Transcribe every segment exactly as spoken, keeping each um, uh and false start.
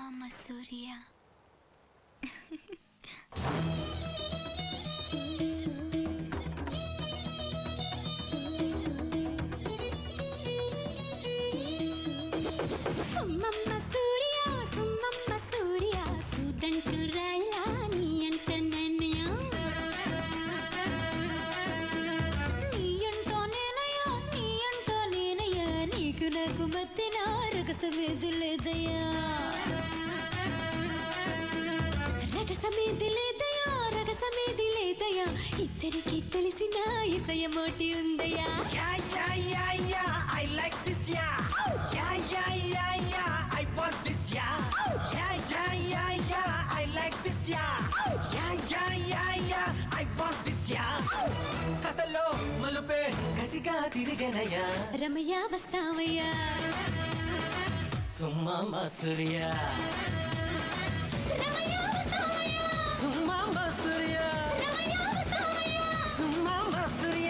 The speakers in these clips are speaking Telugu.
Mama Surya. Mama Surya, Mama Surya, sudantu raila ni anta nenaya. Ni anta nenaya, ni anta nenaya, neeku naku mathina ragasame diledaya. Ragasame diledaya, ragasame diledaya, iddariki telisina isayamoti undaya. Yeah, yeah, yeah, yeah, I like this, yeah. Yeah, yeah, yeah, yeah, I want this, yeah. Yeah, yeah, yeah, yeah, I like this, yeah. Yeah, yeah, yeah, yeah, I want this, yeah. కసలో మలుపే కసిగా తిరిగనయ్యా. రమయ్య వస్తావయ్యా. సుమ్మమ్మ సూర్య. రమయ్య వస్తావయ్యా. సుమ్మమ్మ సూర్య. రమయ్య వస్తావయ్యా. సుమ్మమ్మ సూర్య.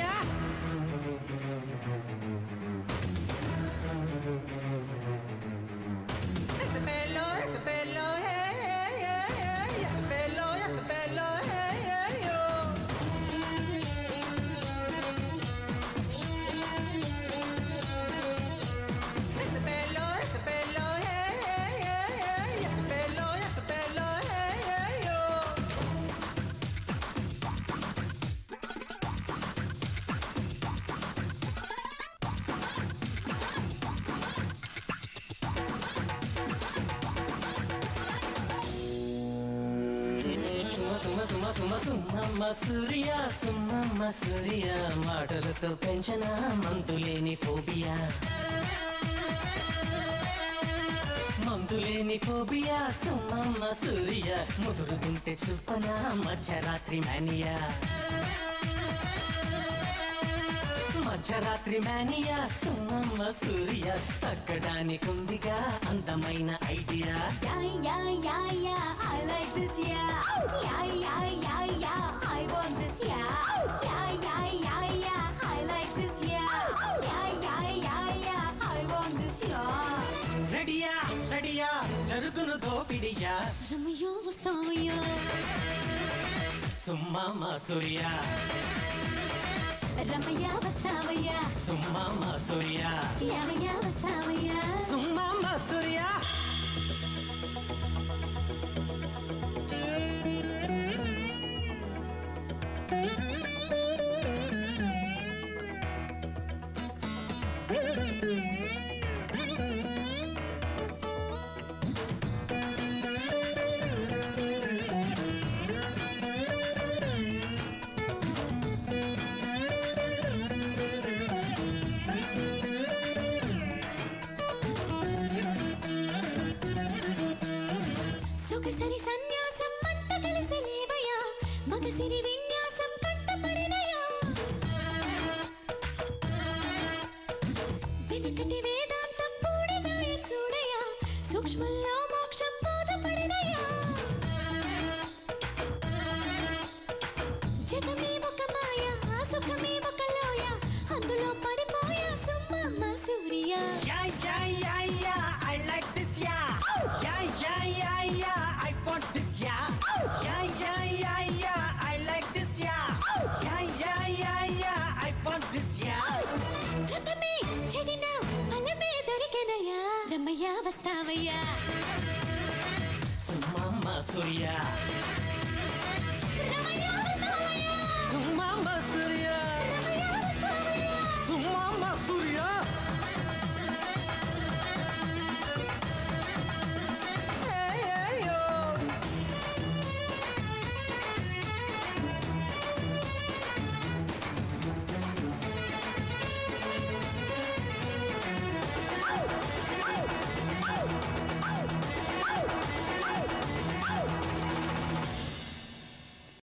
Ese pelo, ese pelo, hey, hey, hey, hey. Ese pelo, ese pelo, hey, hey, yo. Ese pelo, ese pelo, hey, hey, hey, hey. Ese pelo, ese pelo, hey, hey, yo. Suma Suma Suma సుమ్మమ్మ సూర్య, సుమ్మమ్మ సూర్య, మాటలతో పెంచన మందులేని ఫోబియా. మందులేని ఫోబియా సుమ్మమ్మ సూర్య, ముదురు తింటే చుప్పన మధ్యరాత్రి మేనియా. మధ్యరాత్రి మేనియా సుమ్మమ్మ సూర్య, తగ్గడానికుందిగా అందమైన idea. Yeah, yeah, yeah, yeah, I like this, yeah. Yeah, yeah, yeah, yeah, I want this, yeah. Yeah, yeah, yeah, yeah, I like this, yeah. Yeah, yeah, yeah, yeah, I want this, yeah. రెడియా రెడియా జరుగును దోపిడియా. రమయ్య వస్తావయ్యా. సుమ్మమ్మ సూర్య. రమయ్య వస్తావయ్యా. సుమ్మమ్మ సూర్య. యావయ్య వస్తావయ్యా. సుమ్మమ్మ సూర్య. సొగసరి సన్యాసం మంట కలిసి లేవయ్యా, మగసిరి విన్యాసం కంటపడినయా. వెనకటి వేదాంతం పూడిదాయ చూడయా, సూక్ష్మంలో మోక్షం బోధపడినయా. జగమే ఒక మాయ, ఆ సుఖమే ఒక లోయ, అందులో పడిపోయా సుమ్మమ్మ సూర్య. Yeah, yeah, yeah, yeah, I like this, yeah. Yeah, yeah, yeah, yeah, I want this, yeah. Yeah, yeah, yeah, yeah, I like this, yeah. Yeah, yeah, yeah, yeah, I want this, yeah. వ్రతమే చెడిన ఫలమే దొరికెనయ్యా. రమయ్య వస్తావయ్యా. సుమ్మమ్మ సూర్య. రమయ్య